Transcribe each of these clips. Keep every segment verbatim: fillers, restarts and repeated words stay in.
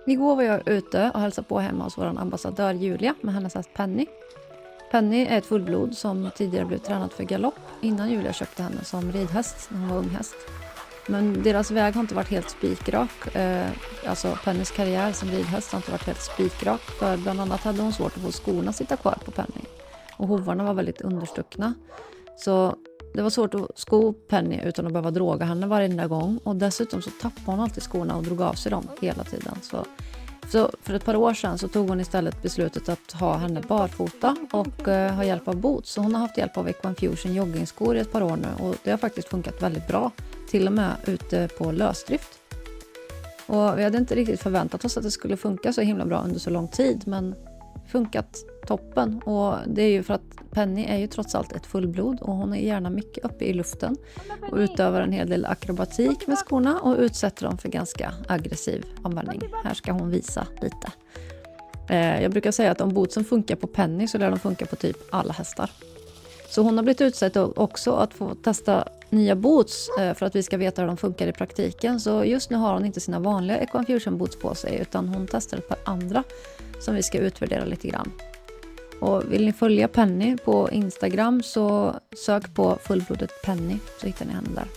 Igår var jag ute och hälsade på hemma hos vår ambassadör Julia med hennes häst Penny. Penny är ett fullblod som tidigare blev tränad för galopp innan Julia köpte henne som ridhäst när hon var ung häst. Men deras väg har inte varit helt spikrak. Eh, alltså Pennys karriär som ridhäst har inte varit helt spikrak. För bland annat hade hon svårt att få skorna att sitta kvar på Penny. Och hovarna var väldigt understuckna. Så det var svårt att sko Penny utan att behöva droga henne varje gång. Och dessutom så tappade hon alltid skorna och drog av sig dem hela tiden. Så, så för ett par år sedan så tog hon istället beslutet att ha henne barfota och eh, ha hjälp av boots. Så hon har haft hjälp av Equinfusion joggingskor i ett par år nu. Och det har faktiskt funkat väldigt bra. Till och med ute på lösdrift. Och vi hade inte riktigt förväntat oss att det skulle funka så himla bra under så lång tid. Men funkat toppen. Och det är ju för att Penny är ju trots allt ett fullblod. Och hon är gärna mycket uppe i luften. Och utövar en hel del akrobatik med skorna. Och utsätter dem för ganska aggressiv användning. Här ska hon visa lite. Eh, jag brukar säga att om bootsen funkar på Penny så lär de funka på typ alla hästar. Så hon har blivit utsett också att få testa nya boots för att vi ska veta hur de funkar i praktiken. Så just nu har hon inte sina vanliga Equinfusion boots på sig utan hon testar ett par andra som vi ska utvärdera lite grann. Och vill ni följa Penny på Instagram så sök på fullblodet Penny så hittar ni henne där.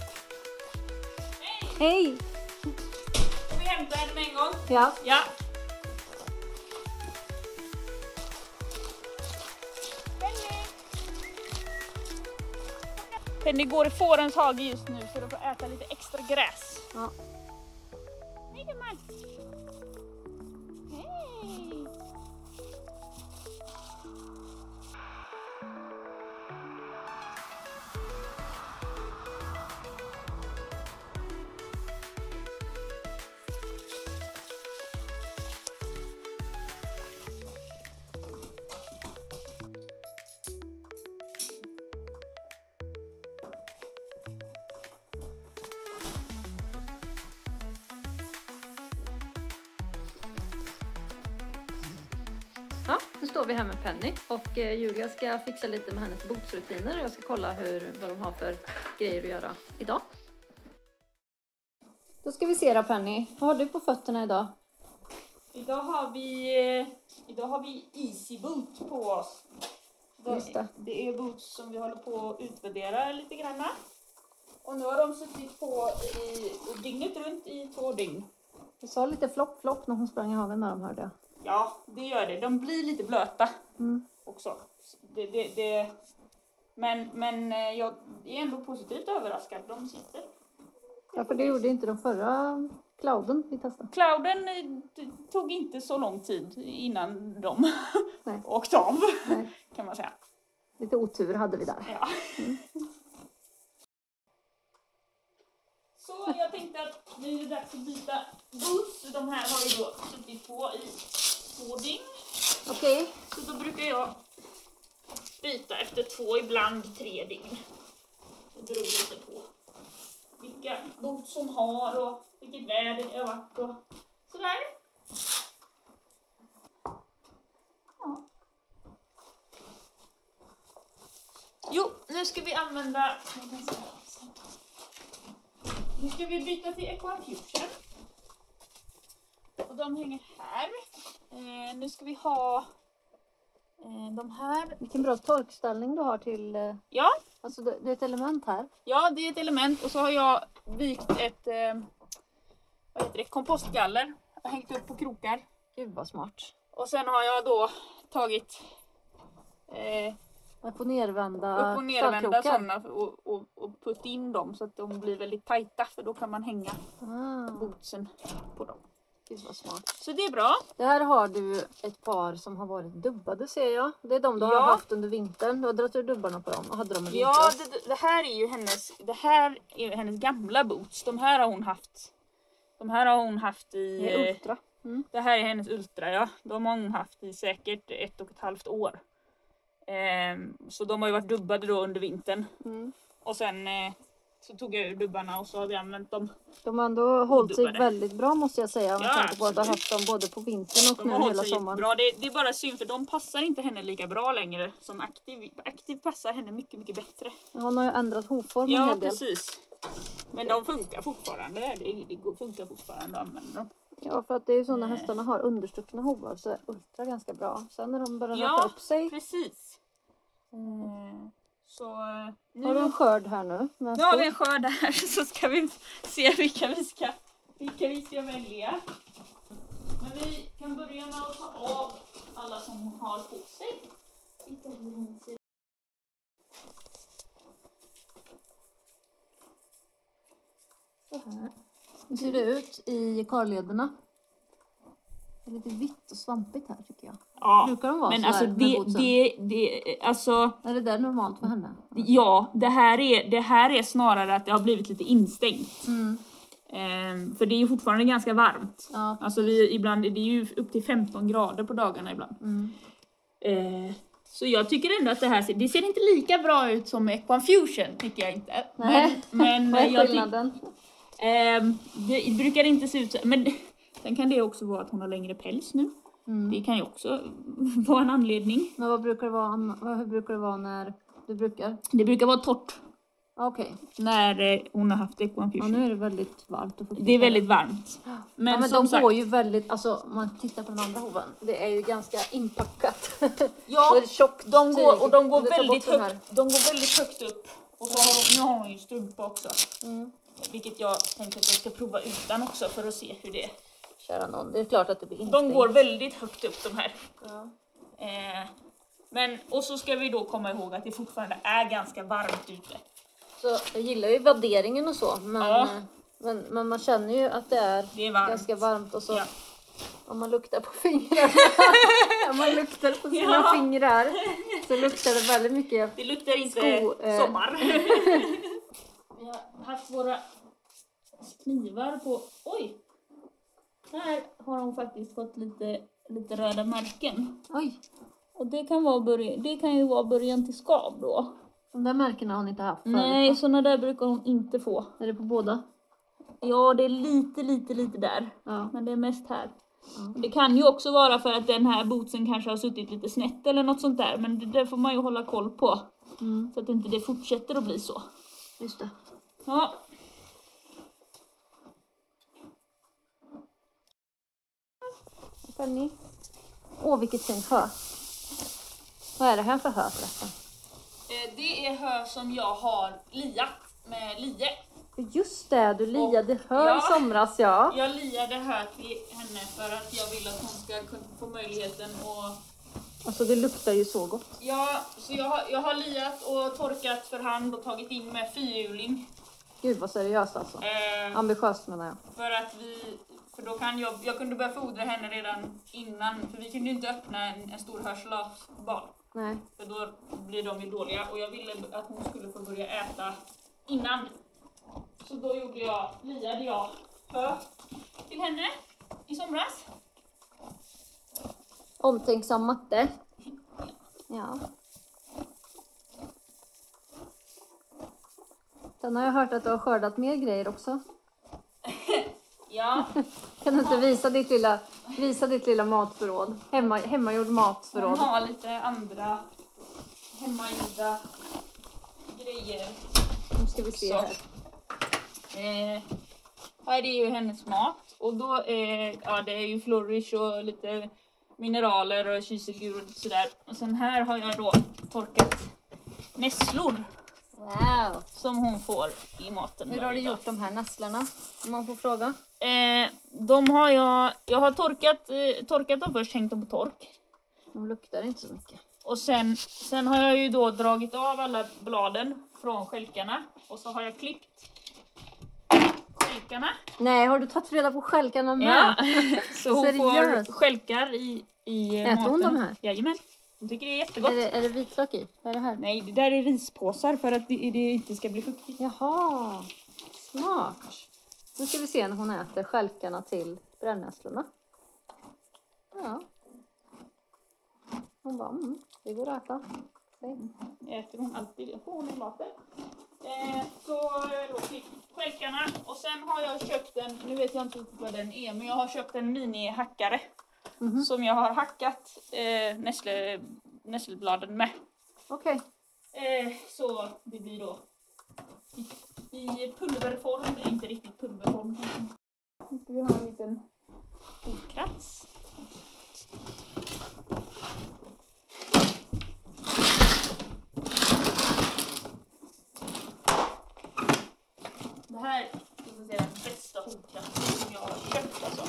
Hej! Ska vi hämta henne med en gång? Ja. Ja. Penny går i fårens hage just nu så de får äta lite extra gräs. Ja. Hej gumman! Hej! Ja, nu står vi här med Penny och eh, Julia ska fixa lite med hennes bootsrutiner. Jag ska kolla hur, vad de har för grejer att göra idag. Då ska vi se då Penny. Vad har du på fötterna idag? Idag har vi, eh, idag har vi Easy Boot på oss. Just det. Det är boots som vi håller på att utvärdera lite grann. Och nu har de suttit på i, dygnet runt i två dygn. Du sa lite flopp flopp när hon sprang i hagen med dem, hörde jag. Ja, det gör det. De blir lite blöta Mm. också. Det, det, det. Men, men jag är ändå positivt överraskad. De sitter. Ja, för det gjorde inte de förra clouden vi testade. Clouden tog inte så lång tid innan de Nej. åkte av, Nej. kan man säga. Lite otur hade vi där. Ja. Mm. Så jag tänkte att nu är det dags att byta boots. De här har ju då suttit på i två dygn. Okej. Okay. Så då brukar jag byta efter två, ibland tre dygn. Det beror lite på vilka boots som har och vilket väder det har varit och sådär. Ja. Jo, nu ska vi använda... Nu ska vi byta till Equinfusion. Och de hänger här. Eh, nu ska vi ha eh, de här. Vilken bra torkställning du har till... Eh, ja. Alltså det, det är ett element här. Ja, det är ett element. Och så har jag vikt ett eh, vad heter det, kompostgaller. Och hängt upp på krokar. Gud vad smart. Och sen har jag då tagit... Eh, Upp och nervända upp och nervända ställkrokar. sådana och, och, och putt in dem så att de blir väldigt tajta. För då kan man hänga Ah, bootsen på dem. gud vad smart. Så det är bra. Det här har du ett par som har varit dubbade ser jag. Det är de du Ja. har haft under vintern. Du har dragit ur dubbarna på dem och hade dem i Ja, vintras. det, det här är ju hennes, det här är ju hennes gamla boots. De här har hon haft. De här har hon haft i... Det är ultra. Mm. Det här är hennes ultra, ja. De har hon haft i säkert ett och ett halvt år. Ehm, så de har ju varit dubbade då under vintern. Mm. Och sen eh, så tog jag ur dubbarna och så har vi använt dem. De har ändå hållit sig Dubbade. väldigt bra måste jag säga. Om Ja, jag tänker på att du har absolut. haft dem både på vintern och De har nu hållit hela sig sommaren. bra. Det, det är bara synd för de passar inte henne lika bra längre som aktiv. Aktiv passar henne mycket, mycket bättre. Hon har ju ändrat hovform en Ja, hel del. precis. Men de funkar fortfarande. Det, det funkar fortfarande att använda dem. Ja, för att det är ju så när hästarna har understuckna hovar så är ultra ganska bra. Sen när de börjar Ja, rätta upp sig. precis. Mm. Så nu Har du en skörd här nu? Nu har vi en skörd där, så ska vi se vilka vi ska, vilka vi ska välja. Men vi kan börja med att ta av alla som har på sig. Så här. Hur ser det ut i karlederna? Det är lite vitt och svampigt här tycker jag. Ja, brukar de vara men så alltså här med det, bootsen? det, det, alltså... Är det där normalt för henne? Ja, det här är, det här är snarare att det har blivit lite instängt. Mm. Ehm, för det är ju fortfarande ganska varmt. Ja, alltså vi, ibland, det är ju upp till femton grader på dagarna ibland. Mm. Ehm, så jag tycker ändå att det här ser, det ser inte lika bra ut som Equanfusion, tycker jag inte. Nej. Men, Vad är men jag skillnaden? tyck, ehm, det brukar inte se ut så, men sen kan det också vara att hon har längre päls nu. Mm. Det kan ju också vara en anledning. Men vad brukar det vara, hur brukar det vara när du brukar? Det brukar vara torrt. Okej. Okay. När eh, hon har haft Equanfusion. Ja, nu är det väldigt varmt och fuktigt. Det är väldigt varmt. Men, Men, ja, men som de sagt, går ju väldigt, alltså om man tittar på den andra hoven, det är ju ganska inpackat. ja, det är tjockt de går, och de går, det tar väldigt bort den här. högt, de går väldigt högt upp. Och så har de, nu har hon ju strumpa också. Mm. Vilket jag tänkte att jag ska prova utan också för att se hur det är. Kära någon, det är klart att det blir instängt. De går väldigt högt upp de här. Ja. Eh, men, och så ska vi då komma ihåg att det fortfarande är ganska varmt ute. Så jag gillar ju värderingen och så, men, Ja. men, men man känner ju att det är, Det är varmt. ganska varmt och så Ja. om man luktar på fingrarna, om man luktar på sina Ja. fingrar så luktar det väldigt mycket. Det luktar inte Sko, eh. sommar. Vi har haft våra knivar på... Oj! Här har hon faktiskt fått lite, lite röda märken. Oj, Och det kan, vara början, det kan ju vara början till skav då. de där märkena har hon inte haft förut. Nej, va? såna där brukar hon inte få. Är det på båda? Ja, det är lite, lite, lite där. Ja. Men det är mest här. Ja. Det kan ju också vara för att den här bootsen kanske har suttit lite snett eller något sånt där. Men det där får man ju hålla koll på. Mm, Så att inte det fortsätter att bli så. just det. Ja. Penny. Åh, vilket fint hö. Vad är det här för hö förresten? Eh, Det är hö som jag har liat med lie. Just det, du liade hö ja. i somras, ja. Jag liade hö till henne för att jag vill att hon ska kunna få möjligheten att... Alltså det luktar ju så gott. Ja, så jag har, jag har liat och torkat för hand och tagit in med fyrhjuling. Gud vad seriöst alltså. Eh, Ambitiöst menar jag. för att vi... För då kan jag... Jag kunde börja fodra henne redan innan. För vi kunde ju inte öppna en, en stor hörslasbal. Nej. För då blir de ju dåliga. Och jag ville att hon skulle få börja äta innan. Så då gjorde jag, liade jag hö till henne i somras. Omtänksam matte. Ja. Sen har jag hört att du har skördat mer grejer också. Ja, Kan du inte visa ditt lilla, visa ditt lilla matförråd? Hemma, hemmagjord hon matförråd. har lite andra hemmagjorda grejer. Nu ska vi se Så. här. Eh, här är ju hennes mat. Och då är ja, det är ju flourish och lite mineraler och kyselgur och sådär. Och sen här har jag då torkat nässlor Wow. som hon får i maten. Hur har du varje dag. gjort de här nässlorna? Om man får fråga. Eh, de har jag, jag har torkat, eh, torkat dem först, hängt dem på tork. De luktar inte så mycket. Och sen, sen har jag ju då dragit av alla bladen från skälkarna. Och så har jag klippt skälkarna. Nej, har du tagit reda på skälkarna med? Ja, så hon Seriöst? får skälkar i, i Äter maten. hon de här? Jajamän. Hon tycker det är jättegott. Är det, är det vitlök i? Vad är det här? Nej, det där är rispåsar för att det, det inte ska bli fuktigt. Jaha, smart. Nu ska vi se när hon äter skälkarna till brännässlorna. Ja. Hon bara, mm, det går att äta. Se. Äter hon alltid det. Får hon i maten. Eh, så då fick skälkarna. Och sen har jag köpt en, nu vet jag inte vad den är, men jag har köpt en mini-hackare. Mhm. Som jag har hackat eh, nässle, nässelbladen med. Okej. Eh, så det blir då i, i pulverform, inte riktigt pulverform. Nu ska vi ha en liten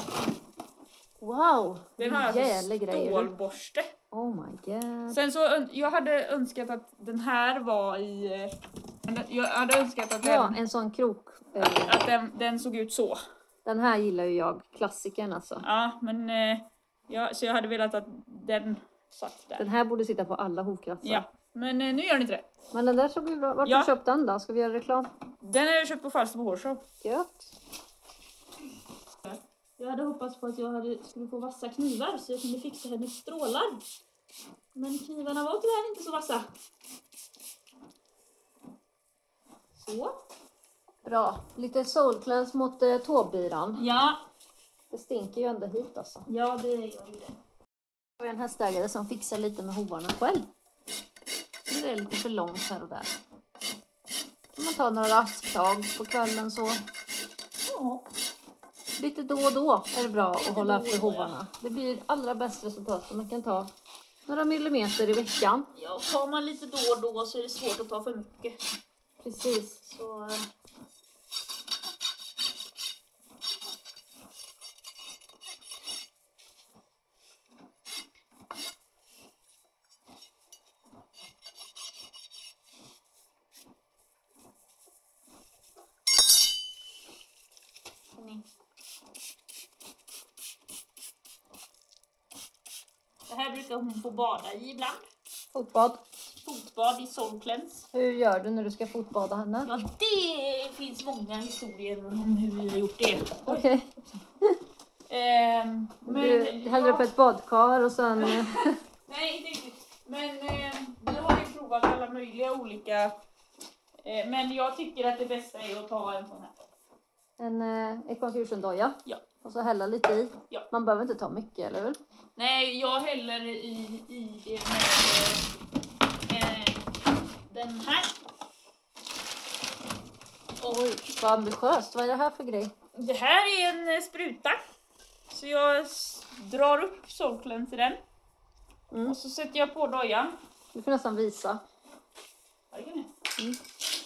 Wow, Den har alltså jävla grejer. stålborste. Oh my god. Sen så, ön- jag hade önskat att den här var i... eh, Jag hade önskat att Ja, den, en sån krok. eh, att den, den såg ut så. Den här gillar ju jag, klassikern alltså. Ja, men... eh, Ja, så jag hade velat att den satt där. Den här borde sitta på alla hovkransar. Ja, men eh, nu gör den inte det. Men den där såg ju bra. Vart Ja. har du köpt den då? Ska vi göra reklam? Den har jag köpt på Falsterbo Hårshop. Gött. Jag hade hoppats på att jag hade, skulle få vassa knivar så jag kunde fixa hennes strålar. Men knivarna var tyvärr inte så vassa. Så. Bra. Lite soulcleanse mot eh, tåbyran. Ja, Det stinker ju ändå hit alltså. ja det gör ju det. Jag är en hästägare som fixar lite med hovarna själv. Det är lite för långt här och där. Kan man ta några rasktag på kvällen så. Ja. Lite då och då är det bra att hålla efter hovarna. Det blir allra bäst resultat om man kan ta några millimeter i veckan. Ja, tar man lite då och då så är det svårt att ta för mycket. Precis. Så... eh, Det här brukar hon få bada i ibland. Fotbad. Fotbad i soulcleanse. Hur gör du när du ska fotbada henne? Ja, det finns många historier om hur vi har gjort det. Okej. Ehm, men, Du häller upp ett badkar och sen... Nej, inte riktigt. Men eh, vi har ju provat alla möjliga olika. Eh, men jag tycker att det bästa är att ta en sån här. En eh, Equinfusion-doja. Ja. Och så hälla lite i. Ja. Man behöver inte ta mycket, eller hur? Nej, jag häller i, i det med eh, den här. Oj, vad ambitiöst. Vad är det här för grej? Det här är en eh, spruta. Så jag s- drar upp soulcleanse i den. Mm. Och så sätter jag på dojan. Du får nästan visa. Ja, det kan jag. Mm.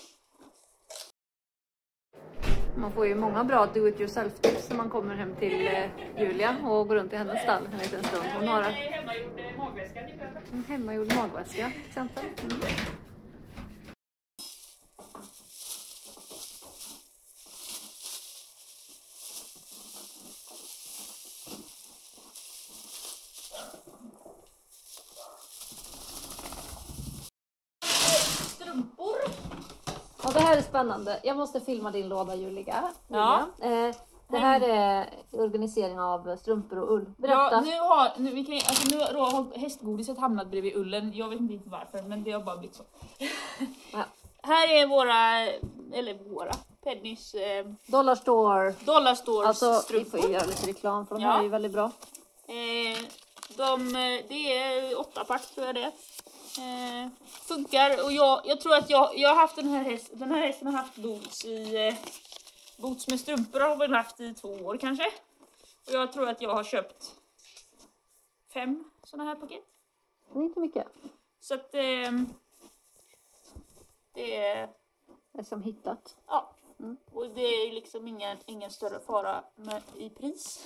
Man får ju många bra do-it-yourself-tips när man kommer hem till eh, Julia och går runt i hennes stall en liten stund. Hon har En hemmagjord eh, magväska till exempel. en hemmagjord magväska till exempel. Mm. Strumpor. Ja, det här är spännande. Jag måste filma din låda, Julia. Ja. Julia. Eh, det här är organisering av strumpor och ull. Berätta. Ja, nu har, nu, vi kan, alltså nu då har hästgodiset hamnat bredvid ullen. Jag vet inte riktigt varför, men det har bara blivit så. Ja. Här är våra, eller våra, Pennys eh, Dollar Store. Dollar Stores Alltså, vi strumpor. får ju göra lite reklam för de Ja. här är ju väldigt bra. Eh, de, eh, det är åtta pack tror jag det är. Eh, funkar och jag, jag tror att jag, jag har haft den här hästen, den här hästen har haft boots i eh, boots med strumpor har väl haft i två år kanske. Och jag tror att jag har köpt fem såna här paket. Det är inte mycket. Så att eh, det är, Det är som hittat. ja. Mm. Och det är liksom ingen, ingen större fara med, i pris.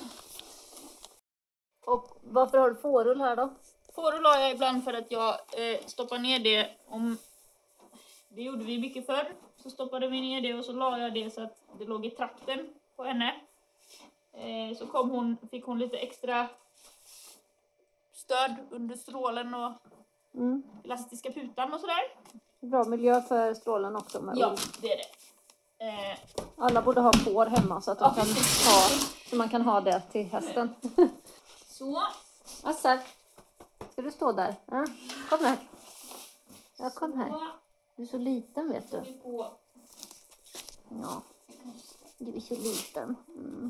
Och varför har du fårull här då? Fårull la jag ibland för att jag eh, stoppar ner det om... Det gjorde vi mycket förr. Så stoppade vi ner det och så la jag det så att det låg i trakten på henne. Eh, så kom hon, fick hon lite extra stöd under strålen och Mm. elastiska putan och sådär. Bra miljö för strålen också med Ja, ull. det är det. Eh, Alla borde ha får hemma så att de Ja, kan precis. ha, så man kan ha det till hästen. så. Assar, ska du stå där? Ja. Kom här. Ja, kom här. Så Du är så liten vet ska du. vi få... Ja, du är så liten. Mm.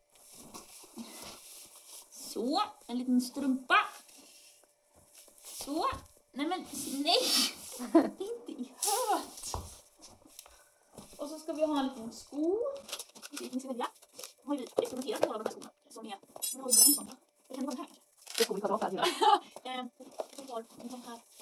Så, en liten strumpa. Så. Nej men, nej! Inte i höet. Och så ska vi ha en liten sko. Vi ska välja. Nu har vi experimenterat med några av de här skorna. Som är, nu har vi en sån här. Det kan vara den här kanske. Det får vi ta av här. Eh, Vi har en sån här.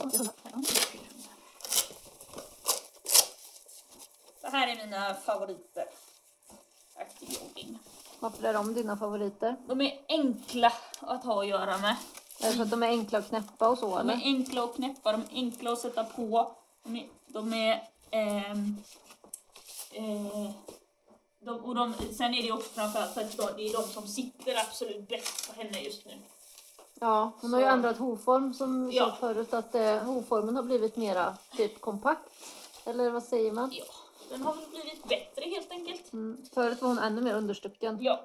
Det här är mina favoriter. Active jogging. Varför är de dina favoriter? De är enkla att ha att göra med. Är det för att de är enkla att knäppa och så? De eller? är enkla att knäppa, de är enkla att sätta på. De är... De är ehm, eh, de, och de, sen är det också framförallt för att det är de som sitter absolut bäst på henne just nu. Ja, hon har ju Så- ändrat hovform som vi Ja. sa förut. Att eh, hovformen har blivit mera typ kompakt. Eller vad säger man? Ja, den har väl blivit bättre helt enkelt. Mm. Förut var hon ännu mer understucken. Ja.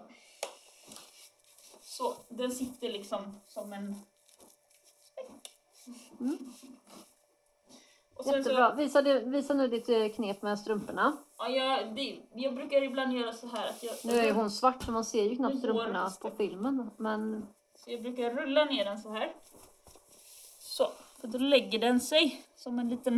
Så, den sitter liksom som en späck. Mm. Och sen Jättebra. så, Visa, det, visa nu ditt eh, knep med strumporna. ja, jag, det, jag brukar ibland göra så här att jag, Nu är ju hon svart så man ser ju knappt Nu går strumporna det. på filmen. Men så jag brukar rulla ner den så här. Så, för då lägger den sig som en liten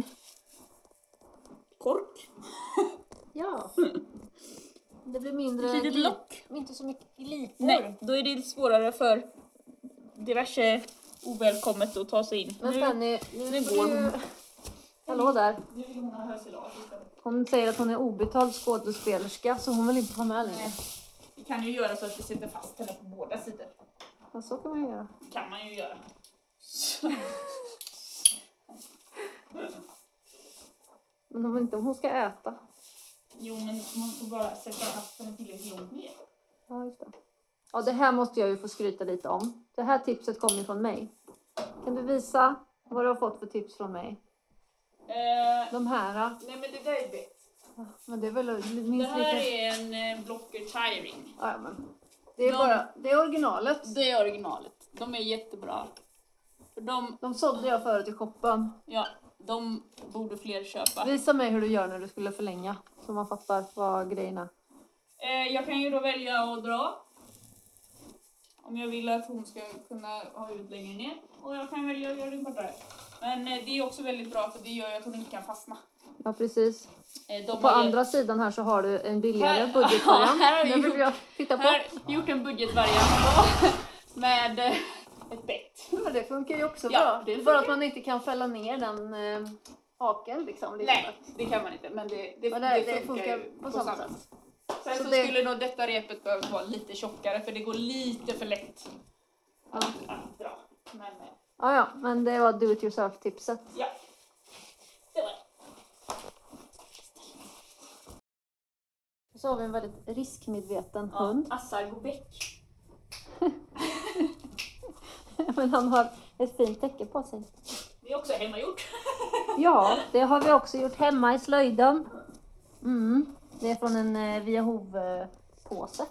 kork. ja. Det blir mindre... Ett litet gli- lock. Inte så mycket glipor. Nej, då är det lite svårare för diverse ovälkommet att ta sig in. Men Nu- Fanny, nu, nu får går du... hon. Hallå där. Nu vill hon ha hörsellag istället. Hon säger att hon är obetald skådespelerska så hon vill inte vara med längre. Vi kan ju göra så att vi sätter fast henne på båda sidor. Ja, så kan man ju göra. Kan man ju göra. Så. Men om inte om hon ska äta. Jo, men man får bara sätta fast henne tillräckligt långt ner. Ja, just det. Ja, det här måste jag ju få skryta lite om. Det här tipset kommer från mig. Kan du visa vad du har fått för tips från mig? Eh, De här. nej, men det där är bett. Ja, men det är väl Det minst här lika... är en eh, Blocker Tie-ring. Ja, men. Det är De- bara... Det är originalet. Det är originalet. De är jättebra. För de, De sålde jag förut i shoppen. ja, de borde fler köpa. Visa mig hur du gör när du skulle förlänga. Så man fattar vad grejerna. Eh, jag kan ju då välja att dra. Om jag vill att hon ska kunna ha ut längre ner. Och jag kan välja att göra det kortare. Men eh, det är också väldigt bra för det gör ju att hon inte kan fastna. Ja, precis. Eh, de På har andra sidan här så har du en billigare Här- budgetvariant. ja, här har vi Den vill gjort- jag titta på. Här har jag gjort en budgetvariant med eh, ett bett. Men det funkar ju också Ja, bra. det Bara funkar. att man inte kan fälla ner den eh, haken liksom. Lite Nej, det kan man inte. Men det, det, Men det, det funkar ju på samma sätt. Sen Så så, det- skulle nog detta repet behöva vara lite tjockare för det går lite för lätt Ja. att, att dra. Men eh, Ja, ja, men det var do it yourself tipset. ja, det var det. Så har vi en väldigt riskmedveten Ja, hund. Assar Gobäck. Men han har ett fint täcke på sig. Det är också hemmagjort. Ja, det har vi också gjort hemma i slöjden. Mm. Det är från en eh, Via Hov-påse.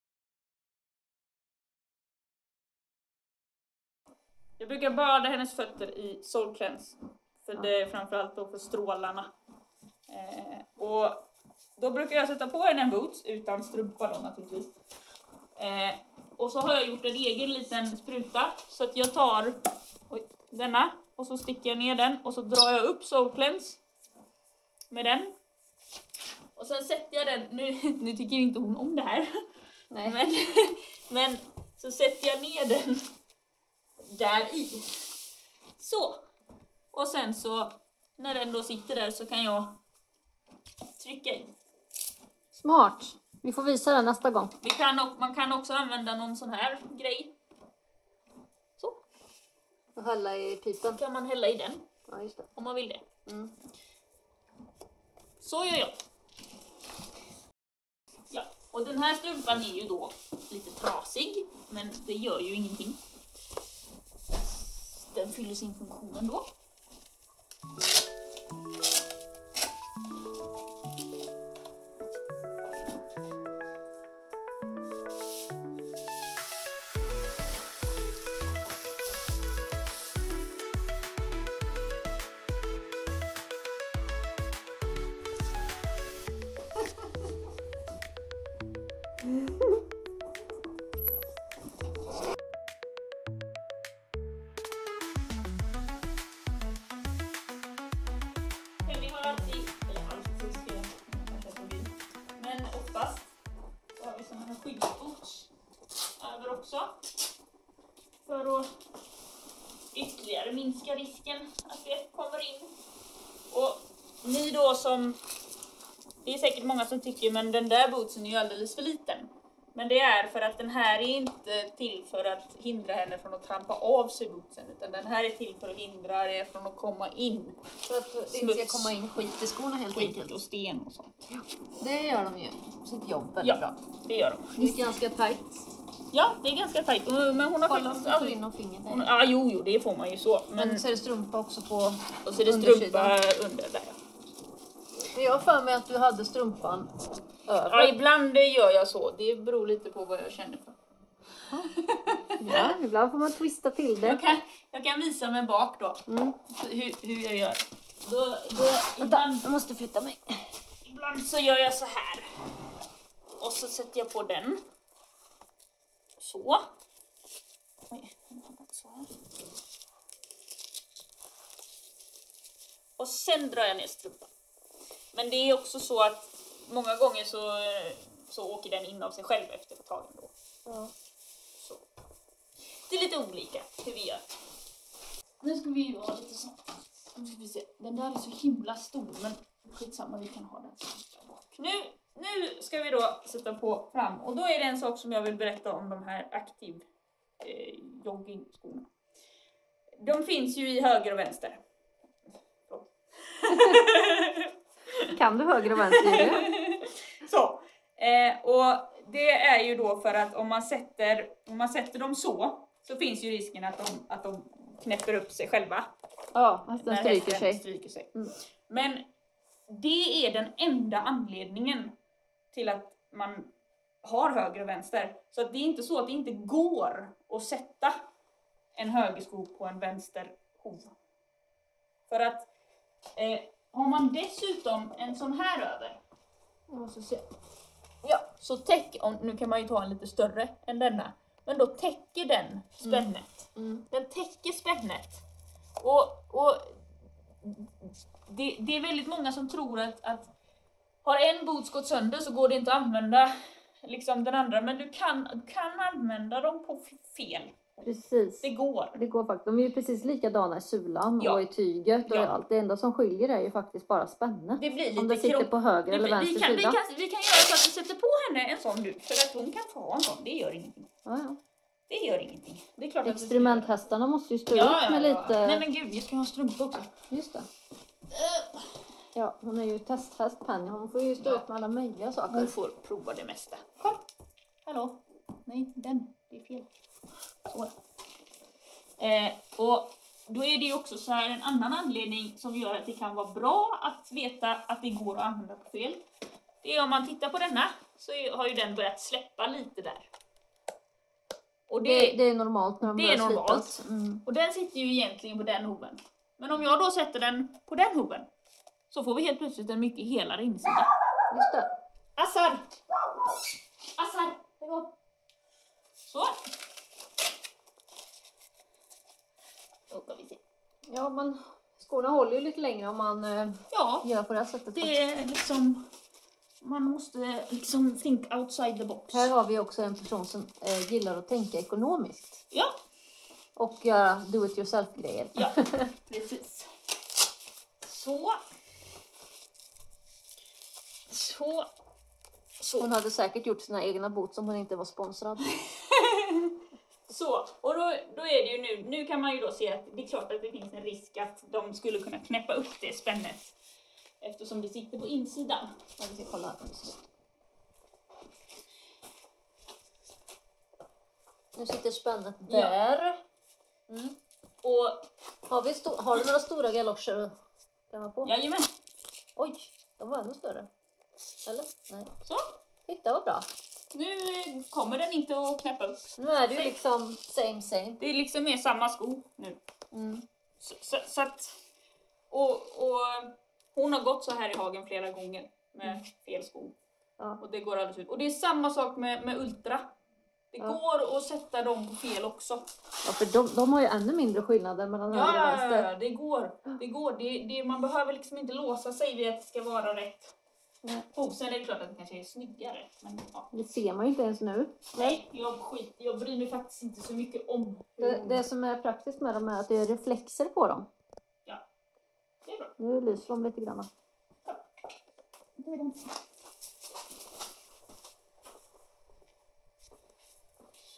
Jag brukar bada hennes fötter i Soul Cleanse. För det är framförallt då för strålarna. Eh, och då brukar jag sätta på henne en boots utan strumpa då naturligtvis. Eh, och så har jag gjort en egen liten spruta. Så att jag tar oj, denna och så sticker jag ner den och så drar jag upp Soul Cleanse med den. Och sen sätter jag den, nu, nu tycker inte hon om det här. Nej. Men, men så sätter jag ner den där i. Så. Och sen så när den då sitter där så kan jag trycka i. Smart. Vi får visa den nästa gång. Vi kan, o- man kan också använda någon sån här grej. Så. Och hälla i pipen. Kan man hälla i den Ja, just det. om man vill det. Mm. Så gör jag. Ja, och den här strumpan är ju då lite trasig, men det gör ju ingenting. Den fyller sin funktion ändå. Penny har alltid, eller alltid ska jag kanske ta vid. Men oftast så har vi såna här skyddsboots över också. För att ytterligare minska risken att det kommer in. Och ni då som, det är säkert många som tycker men den där bootsen är ju alldeles för liten. Men det är för att den här är inte till för att hindra henne från att trampa av sig bootsen, utan den här är till för att hindra det från att komma in. För att det inte ska komma in skit i skorna helt Skit enkelt. och sten och sånt. Ja, det gör de ju. Sitt jobb väldigt Ja, bra. det gör de. Det är ganska tajt. Ja, det är ganska tajt. Men hon har Kolla om faktiskt du får aldrig... in någon finger Hon, där. ja, jo, jo, det får man ju så. Men... Men så är det strumpa också på Och så är det undersidan. strumpa under där. Men jag har för mig att du hade strumpan över. Ja, ibland gör jag så. Det beror lite på vad jag känner för. Ja, ibland får man twista till det. Jag kan, jag kan visa mig bak då. Mm. Hur, hur jag gör. Då, då, Vänta, ibland, jag måste flytta mig. ibland så gör jag så här. Och så sätter jag på den. Så. Oj, så här. Och sen drar jag ner strumpan. Men det är också så att många gånger så, så åker den in av sig själv efter ett tag ändå. Ja. Så. Det är lite olika hur vi gör. Nu ska vi ju ha lite så. Nu ska vi se. Den där är så himla stor, men skitsamma, vi kan ha den så här bak. Nu, nu ska vi då sätta på fram. Och då är det en sak som jag vill berätta om de här aktiv eh, joggingskorna. De finns ju i höger och vänster. Kan du höger och vänster? Så. Eh, och det är ju då för att om man sätter, om man sätter dem så, så finns ju risken att de, att de knäpper upp sig själva. Ja, att den när stryker hästen sig. stryker sig. Mm. Men det är den enda anledningen till att man har höger och vänster. Så att det är inte så att det inte går att sätta en högersko på en vänster hov. För att eh, har man dessutom en sån här över, jag måste se. Ja, så täck, om, nu kan man ju ta en lite större än denna, men då täcker den spännet. Mm. Den täcker spännet. Och, och det, det är väldigt många som tror att, att har en boots gått sönder så går det inte att använda liksom den andra, men du kan, du kan använda dem på fel. Precis. Det går. Det går faktiskt. De är ju precis likadana i sulan Ja. och i tyget och Ja. i allt. Det enda som skiljer är ju faktiskt bara spännet. Det blir lite Om det sitter kropp- på höger det eller blir, vänster vi, kan, vi, sida. kan, vi kan göra så att vi sätter på henne en sån nu, för att hon kan få ha en sån. Det gör ingenting. Ja, ja. Det gör ingenting. Det är klart att vi ska Experimenthästarna måste ju stå göra. ut Ja, ja, med ja. lite... Nej men gud, jag ska ha strumpor också. Just det. Ja, hon är ju testhäst Penny. Hon får ju stå Ja. ut med alla möjliga saker. Hon får prova det mesta. Kom. Hallå. Nej, den. Det är fel. Så. Eh, och då är det ju också så här en annan anledning som gör att det kan vara bra att veta att det går att använda på fel. Det är om man tittar på denna så är, har ju den börjat släppa lite där. Och det, Det, det är normalt när de det börjar är normalt. slitas. Mm. och den sitter ju egentligen på den hoven. Men om jag då sätter den på den hoven så får vi helt plötsligt en mycket helare insida. Just det. Assar! Assar! Det går. Så. Då ska vi se. Ja, men skorna håller ju lite längre om man eh, Ja, gör på det här sättet. det är liksom... Man måste liksom think outside the box. Här har vi också en person som eh, gillar att tänka ekonomiskt. Ja, Och göra do it yourself grejer. ja, precis. Så. Så. Så. Hon hade säkert gjort sina egna boots om hon inte var sponsrad. Så, och då, då är det ju nu, nu kan man ju då se att det är klart att det finns en risk att de skulle kunna knäppa upp det spännet. Eftersom det sitter på insidan. Ja, vi ska kolla här. Nu sitter spännet Ja. där. Mm. Och, Har, vi sto- har du några stora galoscher att klämma på? jajamän, Oj, de var ännu större. Eller? Nej. så. Titta vad bra. Nu kommer den inte att knäppa upp. Nu är det ju liksom same same. Det är liksom mer samma sko nu. Mm. Så, så, så att, och, och hon har gått så här i hagen flera gånger med fel sko. Ja. Och det går alldeles ut. Och det är samma sak med, med Ultra. Det Ja. går att sätta dem på fel också. Ja, för de, de har ju ännu mindre skillnader mellan höger och Ja, vänster. ja, det går. Det går. Det, det, man behöver liksom inte låsa sig vid att det ska vara rätt. Nej. Och sen är det klart att det kanske är snyggare. Men, ja. Det ser man ju inte ens nu. Nej, jag, skit, jag bryr mig faktiskt inte så mycket om hur Det, det som är praktiskt med dem är att det är reflexer på dem. det är bra. Nu lyser de lite grann. Det är de.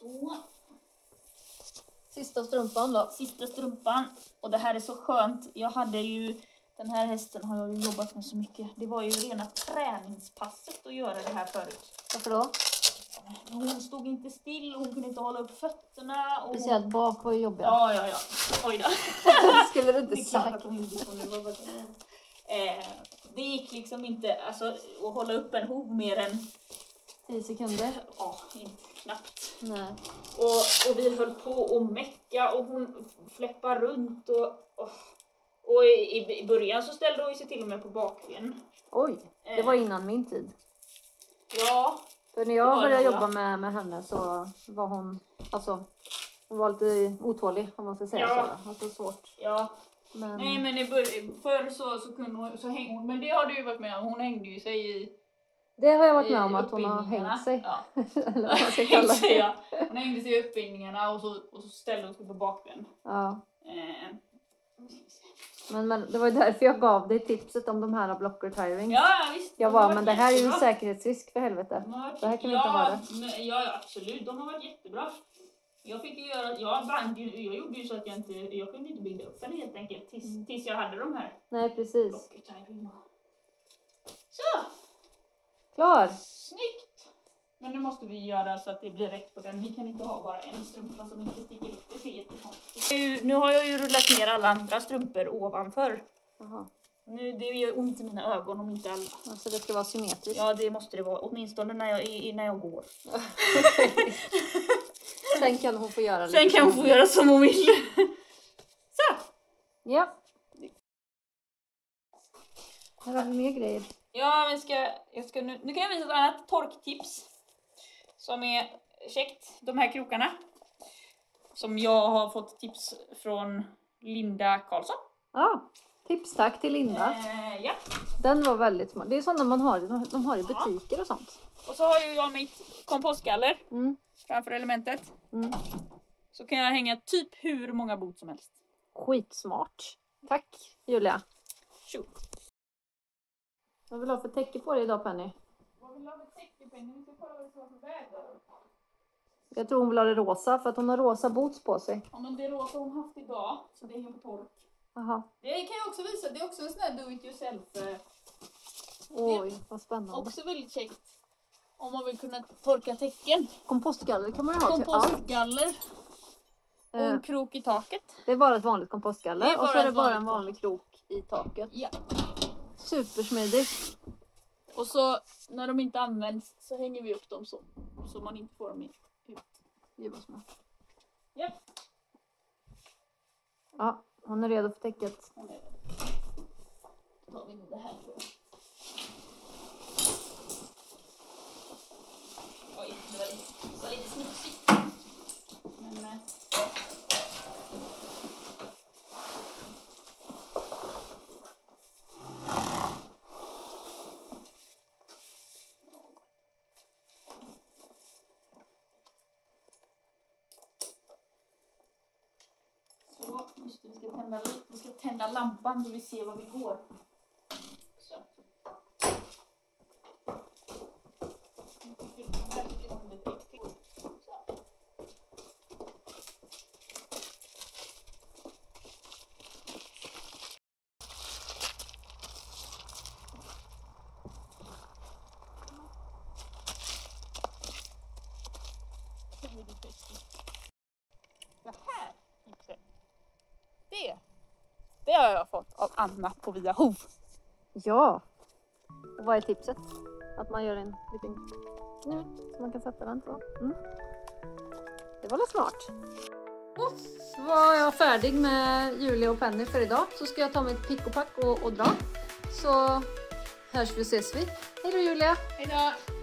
Så. Sista strumpan då. Sista strumpan. Och det här är så skönt. Jag hade ju, den här hästen har jag ju jobbat med så mycket. Det var ju rena träningspasset att göra det här förut. Varför då? Hon stod inte still, hon kunde inte hålla upp fötterna. Och Speciellt hon... bak var ju jobbigt. Ja, ja, ja. Oj då. Skulle du inte Det är klart sagt. att hon gjorde så nu. Eh, det gick liksom inte alltså, att hålla upp en hov mer än tio sekunder. ja, inte knappt. Nej. Och, och vi höll på och mecka och hon fläppade runt och, och, och i, i början så ställde hon sig till och med på bakben. Oj, det var innan min tid. Ja. För när jag började jobba med, med henne så var hon, alltså, hon var lite otålig om man ska säga Ja. så. Alltså svårt. Ja. Men... Nej men i början, förr så, så kunde hon, så hängde hon, men det har du ju varit med om, hon hängde ju sig i Det har jag varit med om att hon har hängt sig. Ja. Eller vad man ska kalla det. Ja. Hon hängde sig i uppbyggningarna och så, och så ställde hon sig på bakben. Ja. Eh. Men, men det var ju därför jag gav dig tipset om de här blocker tiring. Ja visst. Jag de var, har men varit det här är ju en jättebra. säkerhetsrisk för helvete. De har varit- Det här kan vi ja, inte ha det. men- Ja, ja absolut, de har varit jättebra. Jag fick ju göra, jag band ju, jag gjorde ju så att jag inte, jag kunde inte bygga upp den helt enkelt tills, Mm. tills jag hade de här. Nej, precis. Blocker-tiring. Så, Klar. snyggt! Men nu måste vi göra så att det blir rätt på den. Vi kan inte ha bara en strumpa som inte sticker upp. Det ser jättekonstigt. Nu, nu har jag ju rullat ner alla andra strumpor ovanför. Jaha. Nu, det gör ont i mina ögon om inte alla. Alltså det ska vara symmetriskt. Ja, det måste det vara. Åtminstone när jag, i, när jag går. Sen kan hon få göra lite. Sen kan hon få göra som hon vill. Så! Ja. Här har vi mer grejer. Ja, men ska, jag ska nu, nu kan jag visa ett annat torktips. Som är käckt. De här krokarna. Som jag har fått tips från Linda Karlsson. Ja, tips tack till Linda. Eh, ja. Den var väldigt smart. Det är sådana man har, de- de har i butiker och sånt. Och så har ju jag mitt kompostgaller Mm. framför elementet. Mm. Så kan jag hänga typ hur många bot som helst. Skitsmart. Tack Julia. Tjo. Vad vill du ha för täcke på dig idag Penny? Vad vill du ha för täcke, Penny? Vi ska kolla vad det ska vara för väder. Jag tror hon vill ha det rosa för att hon har rosa boots på sig. Ja, men det rosa hon haft idag, så det hänger på tork. Jaha. Det kan jag också visa, det är också en sån här do it yourself. eh, Oj, vad spännande. Också väldigt käckt. Om man vill kunna torka täcken. Kompostgaller kan man ju ha till allt. Kompostgaller och Eh, en krok i taket. Det är bara ett vanligt kompostgaller Det är och så bara är det ett bara vanligt en vanlig krok i taket. Ja. Supersmidigt. Och så när de inte används så hänger vi upp dem så. Så man inte får dem ut. Det var smart. Ja. Ja, hon är redo för täcket. Då tar vi nog det här tror jag. Oj, det var lite, det var lite smutsigt. Men, eh. Så, just det, vi ska tända, vi ska tända lampan så vi ser var vi går. Så. Det här tipset, det, det har jag fått av Anna på Viahov. Ja. Och vad är tipset? Att man gör en liten knut så man kan sätta den på. Mm. Det var väl smart. Och så var jag färdig med Julia och Penny för idag. Så ska jag ta mitt pick och pack och, och dra. Så hörs vi och ses vi. Hej då Julia! Hej då!